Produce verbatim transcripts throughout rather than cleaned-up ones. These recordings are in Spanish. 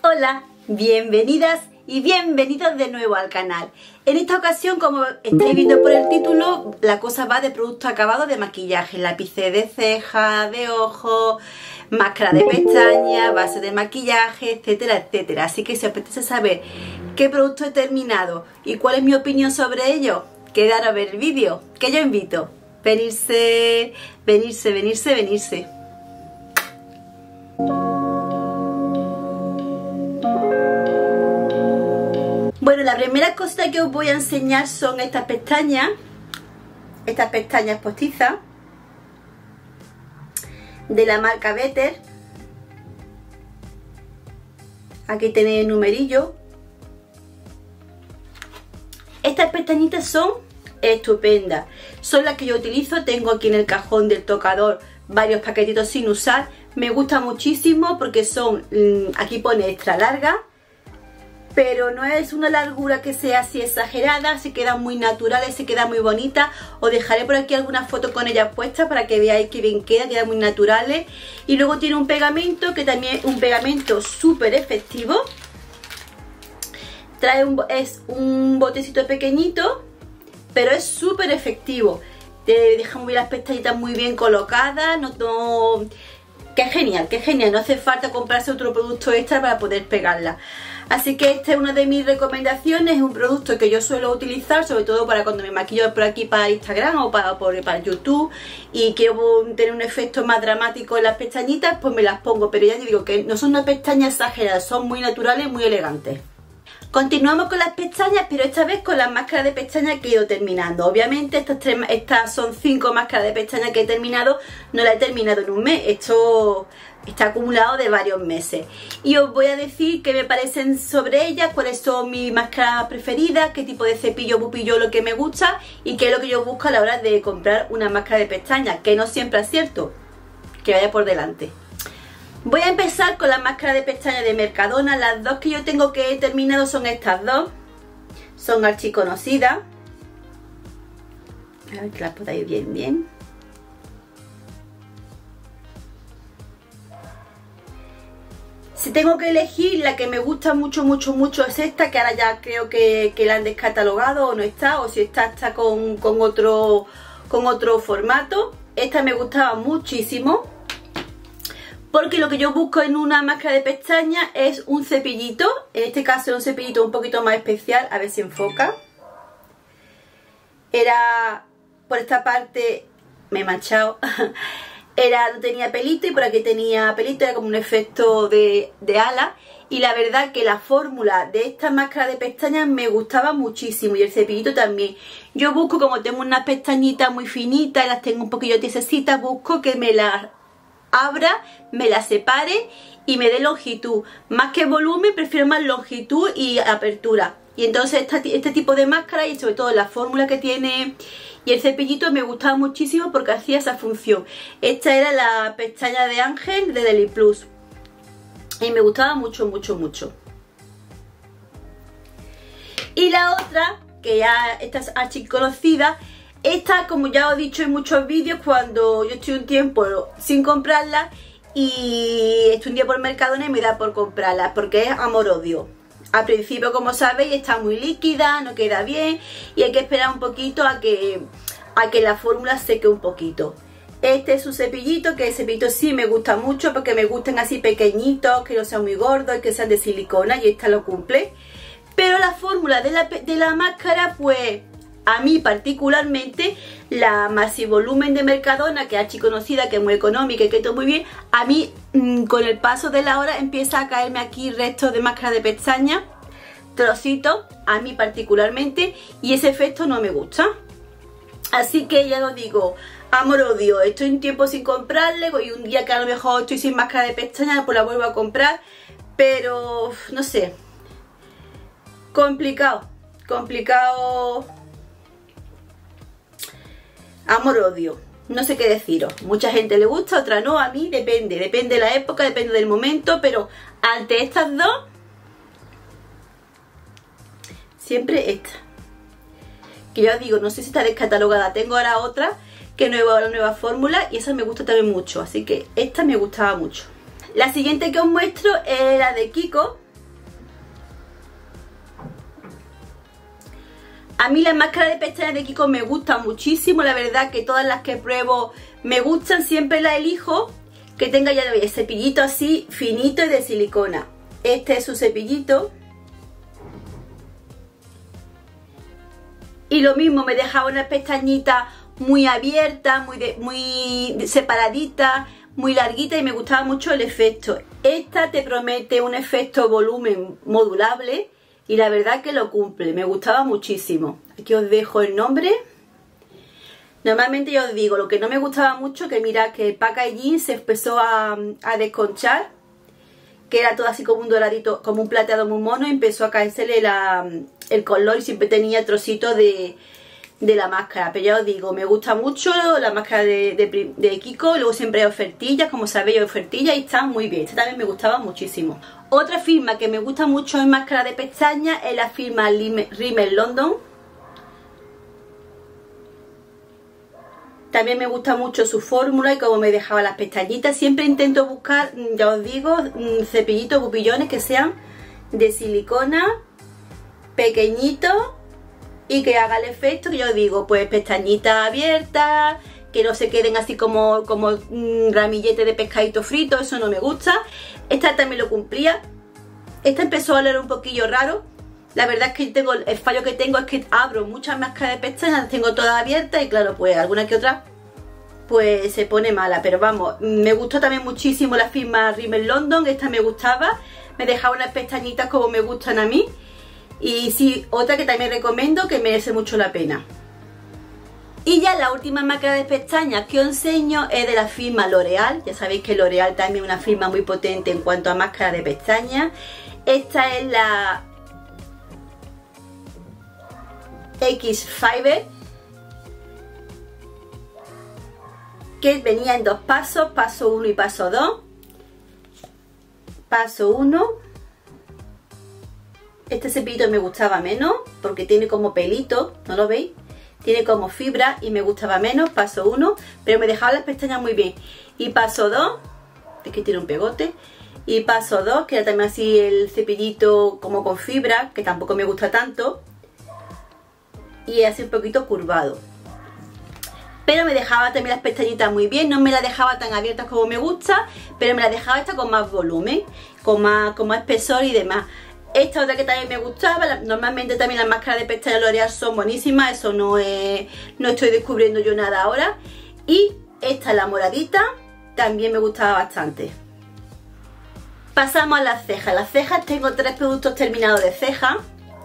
Hola, bienvenidas y bienvenidos de nuevo al canal. En esta ocasión, como estáis viendo por el título, la cosa va de productos acabados de maquillaje, lápices de ceja, de ojos, máscara de pestañas, base de maquillaje, etcétera, etcétera. Así que si os apetece saber qué producto he terminado y cuál es mi opinión sobre ello, quedaros a ver el vídeo, que yo invito. Venirse, venirse, venirse, venirse. Bueno, la primera cosa que os voy a enseñar son estas pestañas, estas pestañas postizas de la marca Better. Aquí tenéis el numerillo. Estas pestañitas son estupendas, son las que yo utilizo. Tengo aquí en el cajón del tocador varios paquetitos sin usar. Me gusta muchísimo porque son, aquí pone extra larga, pero no es una largura que sea así exagerada, se quedan muy naturales, se quedan muy bonitas. Os dejaré por aquí algunas fotos con ellas puestas para que veáis que bien queda, quedan muy naturales. Y luego tiene un pegamento, que también es un pegamento súper efectivo. Trae un, es un botecito pequeñito, pero es súper efectivo. Te deja muy las pestañitas muy bien colocadas, no, no, que genial, que genial. No hace falta comprarse otro producto extra para poder pegarla. Así que esta es una de mis recomendaciones, es un producto que yo suelo utilizar, sobre todo para cuando me maquillo por aquí para Instagram o para, por, para YouTube y quiero tener un efecto más dramático en las pestañitas, pues me las pongo. Pero ya digo que no son unas pestañas exageradas, son muy naturales, muy elegantes. Continuamos con las pestañas, pero esta vez con las máscaras de pestañas que he ido terminando. Obviamente estas, tres, estas son cinco máscaras de pestañas que he terminado, no las he terminado en un mes, esto está acumulado de varios meses. Y os voy a decir qué me parecen sobre ellas, cuáles son mis máscaras preferidas, qué tipo de cepillo pupillo lo que me gusta y qué es lo que yo busco a la hora de comprar una máscara de pestañas, que no siempre es cierto, que vaya por delante. Voy a empezar con la máscara de pestañas de Mercadona. Las dos que yo tengo que he terminado son estas dos. Son archiconocidas. A ver que las podáis bien, bien. Si tengo que elegir, la que me gusta mucho, mucho, mucho es esta, que ahora ya creo que, que la han descatalogado o no está, o si está, está con, con, otro, con otro formato. Esta me gustaba muchísimo, porque lo que yo busco en una máscara de pestañas es un cepillito. En este caso es un cepillito un poquito más especial, a ver si enfoca. Era, por esta parte, me he manchado, era, no tenía pelito y por aquí tenía pelito, era como un efecto de, de ala. Y la verdad que la fórmula de esta máscara de pestañas me gustaba muchísimo y el cepillito también. Yo busco, como tengo unas pestañitas muy finitas y las tengo un poquillo tiesecitas, busco que me las abra, me la separe y me dé longitud. Más que volumen, prefiero más longitud y apertura. Y entonces esta, este tipo de máscara y sobre todo la fórmula que tiene y el cepillito me gustaba muchísimo porque hacía esa función. Esta era la pestaña de Ángel de Deli Plus y me gustaba mucho, mucho, mucho. Y la otra, que ya esta es archiconocida. Esta, como ya os he dicho en muchos vídeos, cuando yo estoy un tiempo sin comprarla y estoy un día por Mercadona y me da por comprarla, porque es amor-odio. Al principio, como sabéis, está muy líquida, no queda bien y hay que esperar un poquito a que, a que la fórmula seque un poquito. Este es un cepillito, que el cepillito sí me gusta mucho porque me gustan así pequeñitos, que no sean muy gordos, que sean de silicona, y esta lo cumple. Pero la fórmula de la, de la máscara, pues a mí particularmente, la Maxivolumen de Mercadona, que es archiconocida, que es muy económica y que está muy bien, a mí mmm, con el paso de la hora empieza a caerme aquí restos de máscara de pestañas, trocitos, a mí particularmente, y ese efecto no me gusta. Así que ya os digo, amor-odio, estoy un tiempo sin comprarle y un día que a lo mejor estoy sin máscara de pestañas pues la vuelvo a comprar, pero no sé, complicado, complicado. Amor-odio, no sé qué deciros. Mucha gente le gusta, otra no, a mí depende, depende de la época, depende del momento, pero ante estas dos, siempre esta. Que yo os digo, no sé si está descatalogada, tengo ahora otra, que nueva, la nueva fórmula, y esa me gusta también mucho, así que esta me gustaba mucho. La siguiente que os muestro es la de Kiko, A mí las máscaras de pestañas de Kiko me gustan muchísimo, la verdad que todas las que pruebo me gustan, siempre las elijo que tenga, ya lo veis, cepillito así finito y de silicona. Este es su cepillito. Y lo mismo, me dejaba unas pestañitas muy abiertas, muy, de, muy separaditas, muy larguitas y me gustaba mucho el efecto. Esta te promete un efecto volumen modulable y la verdad que lo cumple, me gustaba muchísimo. Aquí os dejo el nombre. Normalmente yo os digo, lo que no me gustaba mucho, que mira que el packaging se empezó a, a desconchar, que era todo así como un doradito, como un plateado muy mono, y empezó a caérsele la, el color y siempre tenía trocitos de, de la máscara. Pero ya os digo, me gusta mucho la máscara de, de, de Kiko, luego siempre hay ofertillas, como sabéis, hay ofertillas y están muy bien. Esta también me gustaba muchísimo. Otra firma que me gusta mucho en máscara de pestañas es la firma Rimmel London. También me gusta mucho su fórmula y cómo me dejaba las pestañitas. Siempre intento buscar, ya os digo, cepillitos, pupillones que sean de silicona, pequeñitos y que haga el efecto que yo digo, pues pestañitas abiertas, que no se queden así como, como un ramillete de pescadito frito, eso no me gusta. Esta también lo cumplía. Esta empezó a oler un poquillo raro. La verdad es que tengo, el fallo que tengo es que abro muchas máscaras de pestañas, las tengo todas abiertas y claro, pues alguna que otra pues se pone mala. Pero vamos, me gustó también muchísimo la firma Rimmel London, esta me gustaba, me dejaba unas pestañitas como me gustan a mí. Y sí, otra que también recomiendo, que merece mucho la pena. Y ya la última máscara de pestañas que os enseño es de la firma L'Oreal. Ya sabéis que L'Oreal también es una firma muy potente en cuanto a máscara de pestañas. Esta es la X Fiber, que venía en dos pasos, paso uno y paso dos. Paso uno. Este cepillito me gustaba menos porque tiene como pelito, ¿no lo veis? Tiene como fibra y me gustaba menos, paso uno, pero me dejaba las pestañas muy bien. Y paso dos, es que tiene un pegote. Y paso dos, que era también así el cepillito como con fibra, que tampoco me gusta tanto. Y así un poquito curvado. Pero me dejaba también las pestañitas muy bien, no me las dejaba tan abiertas como me gusta, pero me las dejaba esta con más volumen, con más, con más espesor y demás. Esta otra que también me gustaba, normalmente también las máscaras de pestañas L'Oreal son buenísimas, eso no es, no estoy descubriendo yo nada ahora. Y esta, la moradita, también me gustaba bastante. Pasamos a las cejas. Las cejas, tengo tres productos terminados de cejas.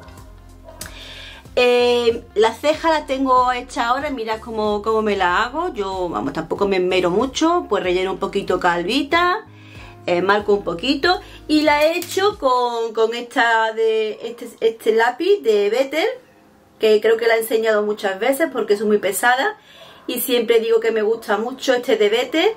Eh, la ceja la tengo hecha ahora, mirad cómo, cómo me la hago. Yo, vamos, tampoco me esmero mucho, pues relleno un poquito calvita. Eh, marco un poquito y la he hecho con, con esta de este, este lápiz de Better, que creo que la he enseñado muchas veces porque es muy pesada y siempre digo que me gusta mucho. Este de Better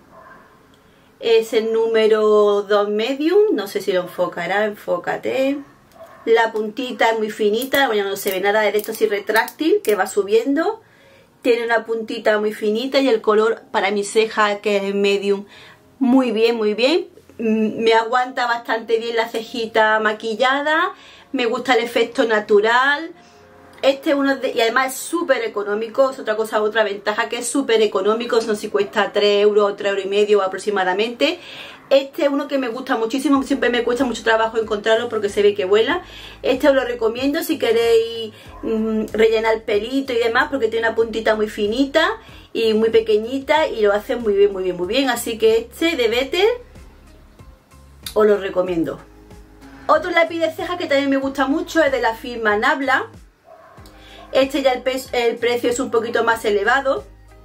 es el número dos medium, no sé si lo enfocará, enfócate. La puntita es muy finita, bueno, no se ve nada de esto, así retráctil, que va subiendo, tiene una puntita muy finita y el color para mi ceja, que es medium, muy bien, muy bien. Me aguanta bastante bien la cejita maquillada. Me gusta el efecto natural. Este es uno de, y además es súper económico. Es otra cosa, otra ventaja, que es súper económico. No sé si cuesta tres euros o tres euros y medio aproximadamente. Este es uno que me gusta muchísimo. Siempre me cuesta mucho trabajo encontrarlo porque se ve que vuela. Este os lo recomiendo si queréis mmm, rellenar el pelito y demás, porque tiene una puntita muy finita y muy pequeñita y lo hace muy bien, muy bien, muy bien. Así que este de Better os lo recomiendo. Otro lápiz de ceja que también me gusta mucho es de la firma Nabla. Este ya el, el precio es un poquito más elevado.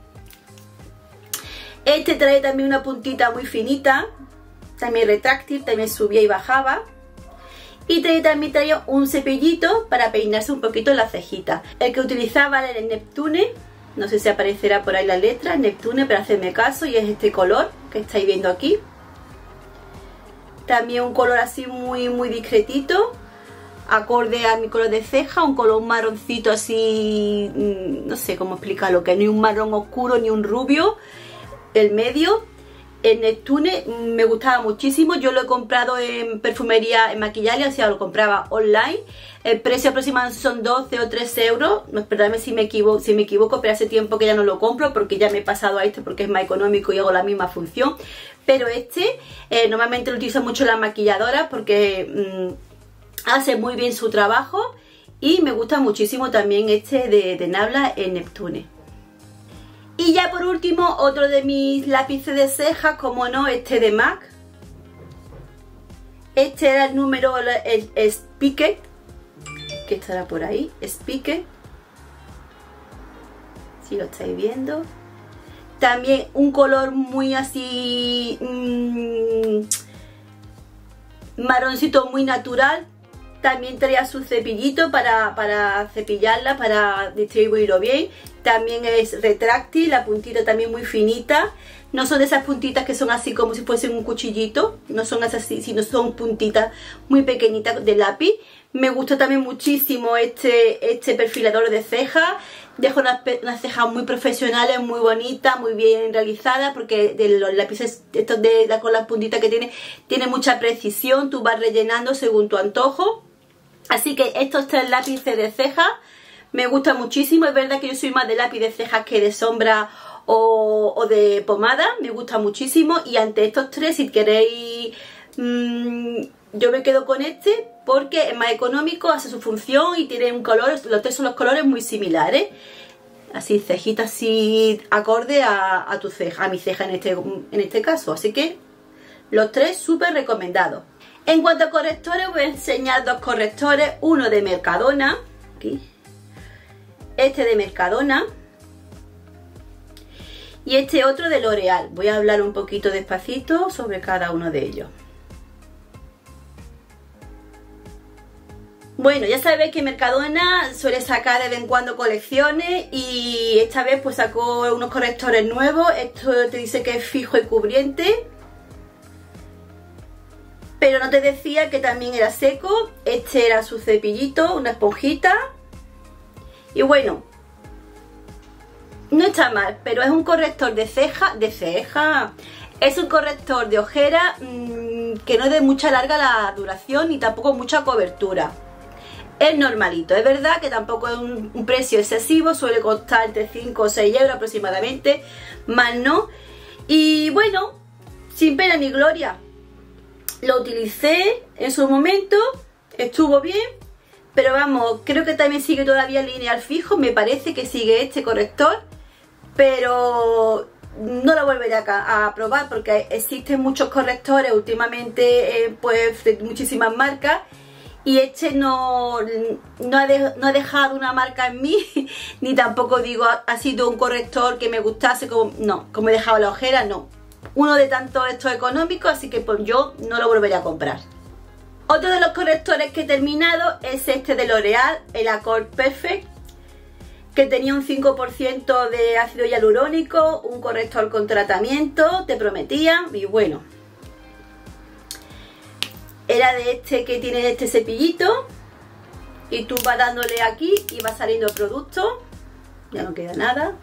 Este trae también una puntita muy finita, también retráctil, también subía y bajaba. Y trae, también traía un cepillito para peinarse un poquito la cejita. El que utilizaba era el Neptune. No sé si aparecerá por ahí la letra, Neptune, pero hacedme caso, y es este color que estáis viendo aquí. También un color así muy muy discretito, acorde a mi color de ceja, un color marroncito así, no sé cómo explicarlo, que ni un marrón oscuro ni un rubio, el medio. en Neptune me gustaba muchísimo. Yo lo he comprado en perfumería, en Maquillalia, o sea, lo compraba online. El precio aproximado son doce o trece euros. No, perdóname si me equivoco, si me equivoco, pero hace tiempo que ya no lo compro porque ya me he pasado a este porque es más económico y hago la misma función. Pero este eh, normalmente lo utilizo mucho las maquilladoras porque mmm, hace muy bien su trabajo. Y me gusta muchísimo también este de, de Nabla en Neptune. Y ya por último, otro de mis lápices de cejas, como no, este de MAC. Este era el número, el, el Speaker, que estará por ahí, Speaker. Si lo estáis viendo. También un color muy así, mmm, marroncito muy natural. También traía su cepillito para, para cepillarla, para distribuirlo bien. También es retráctil, la puntita también muy finita. No son de esas puntitas que son así como si fuesen un cuchillito. No son así, sino son puntitas muy pequeñitas de lápiz. Me gustó también muchísimo este, este perfilador de cejas. Deja unas, unas cejas muy profesionales, muy bonitas, muy bien realizadas. Porque de los lápices estos de, de con las puntitas que tiene, tiene mucha precisión. Tú vas rellenando según tu antojo. Así que estos tres lápices de cejas me gustan muchísimo. Es verdad que yo soy más de lápiz de cejas que de sombra o, o de pomada. Me gusta muchísimo. Y ante estos tres, si queréis, mmm, yo me quedo con este porque es más económico, hace su función y tiene un color. Los tres son los colores muy similares. Así, cejitas así acorde a, a tu ceja, a mi ceja en este, en este caso. Así que los tres súper recomendados. En cuanto a correctores, voy a enseñar dos correctores. Uno de Mercadona, aquí, este de Mercadona, y este otro de L'Oreal. Voy a hablar un poquito despacito sobre cada uno de ellos. Bueno, ya sabéis que Mercadona suele sacar de vez en cuando colecciones y esta vez pues sacó unos correctores nuevos. Esto te dice que es fijo y cubriente. Pero no te decía que también era seco. Este era su cepillito, una esponjita. Y bueno, no está mal, pero es un corrector de ceja, de ceja. Es un corrector de ojera mmm, que no es de mucha larga la duración ni tampoco mucha cobertura. Es normalito, es verdad que tampoco es un, un precio excesivo, suele costar entre cinco o seis euros aproximadamente, más no. Y bueno, sin pena ni gloria. Lo utilicé en su momento, estuvo bien, pero vamos, creo que también sigue todavía lineal fijo, me parece que sigue este corrector, pero no lo volveré a, a probar porque existen muchos correctores últimamente, eh, pues de muchísimas marcas, y este no, no, ha de, no ha dejado una marca en mí, ni tampoco digo ha sido un corrector que me gustase, como, no, como he dejado la ojera, no. Uno de tantos estos económicos, así que pues yo no lo volveré a comprar. Otro de los correctores que he terminado es este de L'Oreal, el Accord Perfect, que tenía un cinco por ciento de ácido hialurónico, un corrector con tratamiento, te prometía, y bueno. Era de este que tiene este cepillito, y tú vas dándole aquí y va saliendo el producto. Ya no queda nada,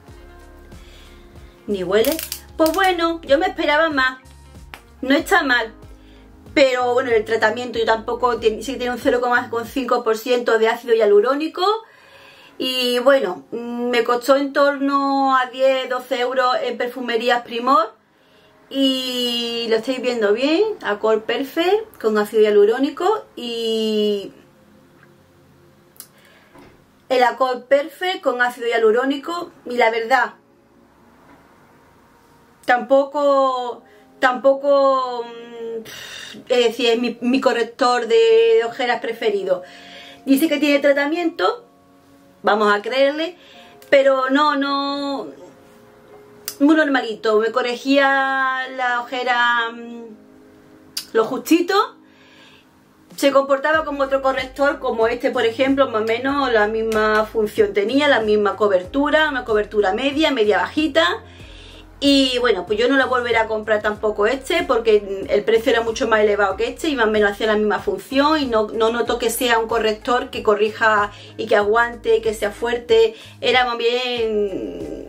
ni huele. Pues bueno, yo me esperaba más. No está mal. Pero bueno, el tratamiento yo tampoco, sí que tiene un cero coma cinco por ciento de ácido hialurónico. Y bueno, me costó en torno a diez a doce euros en perfumerías Primor. Y lo estáis viendo bien, Accord Perfect con ácido hialurónico. Y el Accord Perfect con ácido hialurónico. Y la verdad, Tampoco, tampoco, es decir, es mi, mi corrector de, de ojeras preferido. Dice que tiene tratamiento, vamos a creerle, pero no, no, muy normalito. Me corregía la ojera lo justito. Se comportaba como otro corrector, como este por ejemplo, más o menos la misma función tenía, la misma cobertura, una cobertura media, media bajita. Y bueno, pues yo no la volveré a comprar tampoco este porque el precio era mucho más elevado que este y más o menos hacía la misma función y no, no noto que sea un corrector que corrija y que aguante, que sea fuerte. Era más bien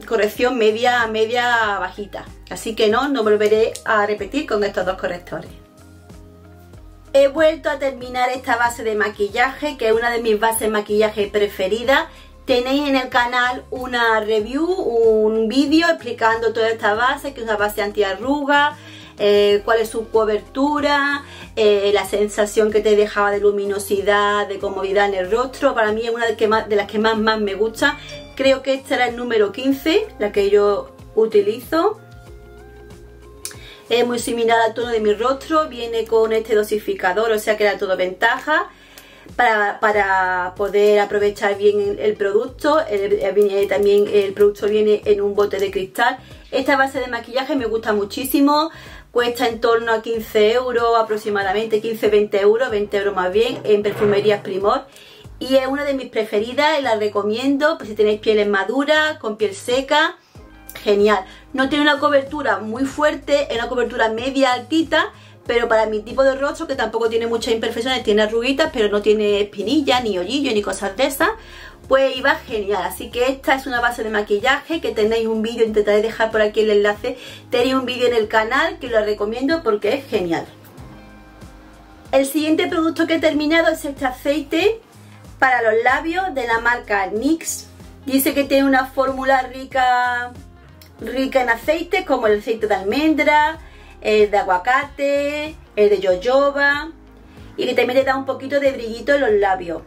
corrección media, media bajita. Así que no, no volveré a repetir con estos dos correctores. He vuelto a terminar esta base de maquillaje, que es una de mis bases de maquillaje preferidas. Tenéis en el canal una review, un vídeo explicando toda esta base, que es una base antiarruga, eh, cuál es su cobertura, eh, la sensación que te dejaba de luminosidad, de comodidad en el rostro. Para mí es una de, que más, de las que más, más me gusta. Creo que esta era el número quince, la que yo utilizo. Es muy similar al tono de mi rostro, viene con este dosificador, o sea que era todo ventaja. Para, para poder aprovechar bien el, el producto. El, el, también el producto viene en un bote de cristal. Esta base de maquillaje me gusta muchísimo, cuesta en torno a quince euros aproximadamente, quince veinte euros, veinte euros más bien, en Perfumerías Primor, y es una de mis preferidas y la recomiendo pues si tenéis pieles maduras, con piel seca. Genial. No tiene una cobertura muy fuerte, es una cobertura media altita, pero para mi tipo de rostro, que tampoco tiene muchas imperfecciones, tiene arruguitas, pero no tiene espinillas, ni hoyillos, ni cosas de esas, pues iba genial. Así que esta es una base de maquillaje que tenéis un vídeo, intentaré dejar por aquí el enlace. Tenéis un vídeo en el canal que lo recomiendo porque es genial. El siguiente producto que he terminado es este aceite para los labios de la marca N Y X. Dice que tiene una fórmula rica, rica en aceites, como el aceite de almendra, el de aguacate, el de jojoba, y que también le da un poquito de brillito en los labios,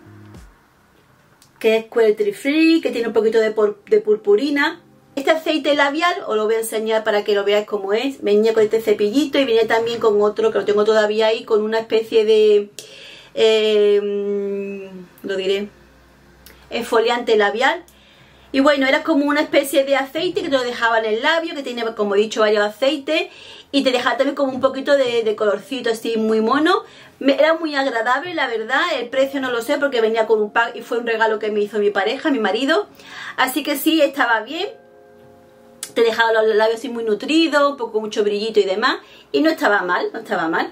que es cruelty free, que tiene un poquito de, de purpurina. Este aceite labial os lo voy a enseñar para que lo veáis cómo es. Venía con este cepillito y viene también con otro que lo tengo todavía ahí, con una especie de eh, lo diré exfoliante labial. Y bueno, era como una especie de aceite que te lo dejaba en el labio, que tiene, como he dicho, varios aceites, y te dejaba también como un poquito de, de colorcito así muy mono. Me, era muy agradable, la verdad. El precio no lo sé porque venía con un pack y fue un regalo que me hizo mi pareja, mi marido. Así que sí, estaba bien. Te dejaba los labios así muy nutridos, un poco mucho brillito y demás. Y no estaba mal, no estaba mal.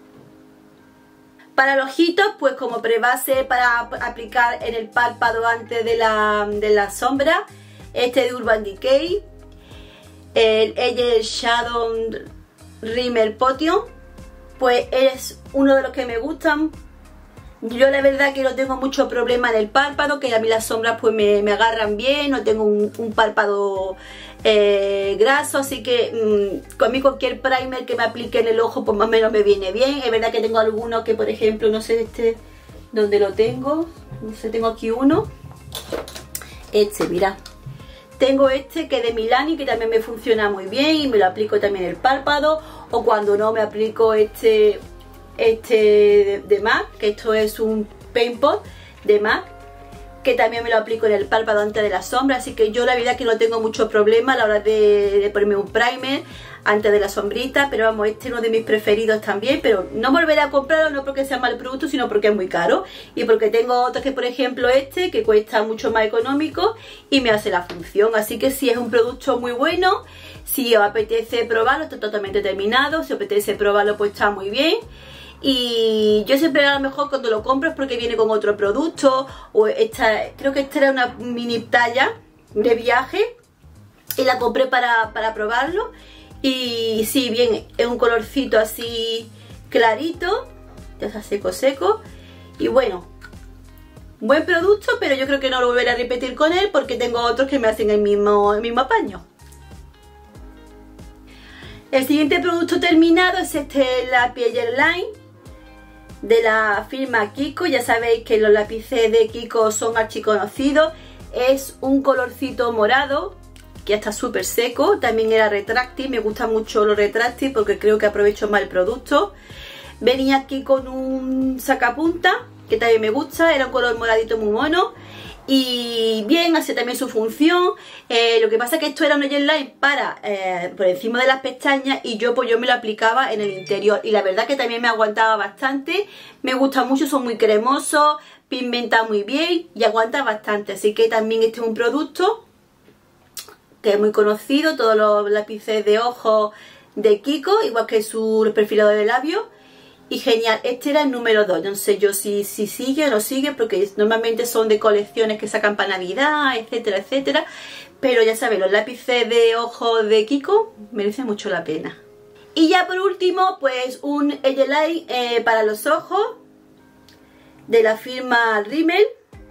Para los ojitos, pues como prebase para aplicar en el párpado antes de la, de la sombra, este de Urban Decay, el Eyes Shadow Rimmer Potion, pues es uno de los que me gustan. Yo la verdad que no tengo mucho problema en el párpado, que a mí las sombras pues me, me agarran bien, no tengo un, un párpado eh, graso, así que mmm, con mí cualquier primer que me aplique en el ojo pues más o menos me viene bien. Es verdad que tengo algunos que, por ejemplo, no sé este dónde lo tengo, no sé, tengo aquí uno, este, mira, tengo este que es de Milani, que también me funciona muy bien y me lo aplico también en el párpado, o cuando no me aplico este este de, de MAC, que esto es un Paint Pot de MAC, que también me lo aplico en el párpado antes de la sombra. Así que yo la verdad que no tengo mucho problema a la hora de, de ponerme un primer antes de la sombrita, pero vamos, este es uno de mis preferidos también, pero no volveré a comprarlo, no porque sea mal producto, sino porque es muy caro, y porque tengo otros que, por ejemplo, este, que cuesta mucho más económico y me hace la función. Así que sí, es un producto muy bueno. Si os apetece probarlo, está totalmente terminado, si os apetece probarlo pues está muy bien. Y yo siempre a lo mejor cuando lo compro es porque viene con otro producto, o esta, creo que esta era una mini talla de viaje y la compré para, para probarlo. Y sí, bien, es un colorcito así clarito, ya está seco seco, y bueno, buen producto, pero yo creo que no lo volveré a repetir con él porque tengo otros que me hacen el mismo, el mismo apaño. El siguiente producto terminado es este lápiz Line de la firma Kiko. Ya sabéis que los lápices de Kiko son archiconocidos. Es un colorcito morado que ya está súper seco. También era retráctil, me gusta mucho lo retráctil porque creo que aprovecho más el producto. Venía aquí con un sacapunta que también me gusta, era un color moradito muy mono. Y bien, hace también su función. Eh, lo que pasa es que esto era un gel line para eh, por encima de las pestañas, y yo pues yo me lo aplicaba en el interior, y la verdad que también me aguantaba bastante. Me gusta mucho, son muy cremosos, pigmenta muy bien y aguanta bastante. Así que también este es un producto que es muy conocido, todos los lápices de ojos de Kiko, igual que su perfilado de labios. Y genial, este era el número dos, no sé yo si, si sigue o no sigue, porque normalmente son de colecciones que sacan para Navidad, etcétera, etcétera. pero ya sabéis, los lápices de ojos de Kiko merecen mucho la pena. Y ya por último, pues un eyeliner eh, para los ojos de la firma Rimmel.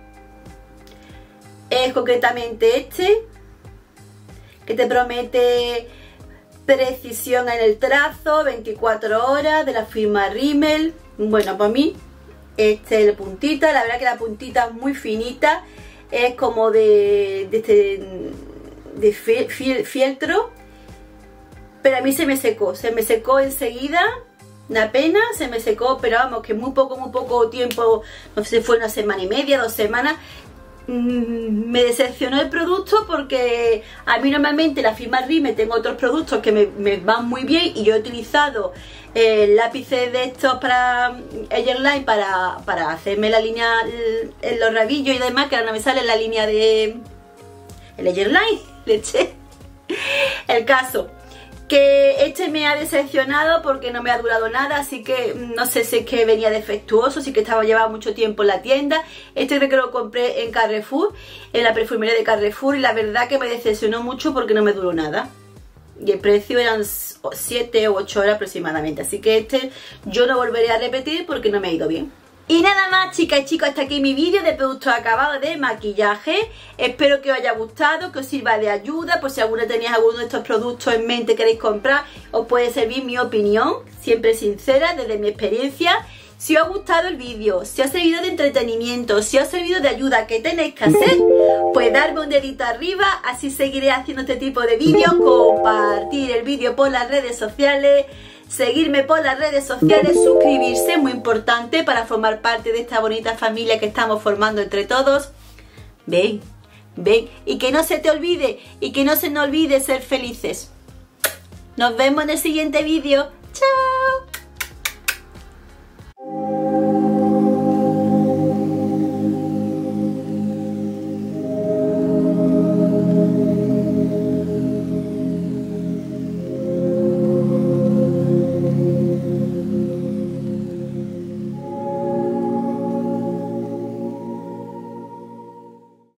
Es concretamente este, que te promete precisión en el trazo, veinticuatro horas, de la firma Rimmel. Bueno, para mí este es la puntita, la verdad que la puntita es muy finita, es como de, de, este, de fiel, fiel, fieltro, pero a mí se me secó, se me secó enseguida, una pena, se me secó, pero vamos, que muy poco, muy poco tiempo, no sé, fue una semana y media, dos semanas. Me decepcionó el producto porque a mí normalmente la firma Rimmel tengo otros productos que me, me van muy bien y yo he utilizado eh, lápices de estos para eyeliner para, para hacerme la línea en los rabillos y demás, que ahora no me sale la línea de el eyeliner, leche. El caso que este me ha decepcionado porque no me ha durado nada, así que no sé si es que venía defectuoso, sí que estaba llevaba mucho tiempo en la tienda. Este creo que lo compré en Carrefour, en la perfumería de Carrefour, y la verdad que me decepcionó mucho porque no me duró nada. Y el precio eran siete u ocho horas aproximadamente, así que este yo no volveré a repetir porque no me ha ido bien. Y nada más, chicas y chicos, hasta aquí mi vídeo de productos acabados de maquillaje. Espero que os haya gustado, que os sirva de ayuda, por si alguna tenéis alguno de estos productos en mente, queréis comprar, os puede servir mi opinión, siempre sincera, desde mi experiencia. Si os ha gustado el vídeo, si os ha servido de entretenimiento, si os ha servido de ayuda, ¿qué tenéis que hacer? Pues darme un dedito arriba, así seguiré haciendo este tipo de vídeos, compartir el vídeo por las redes sociales, seguirme por las redes sociales, suscribirse, muy importante para formar parte de esta bonita familia que estamos formando entre todos. Ven, ven, y que no se te olvide, y que no se nos olvide ser felices. Nos vemos en el siguiente vídeo. ¡Chao!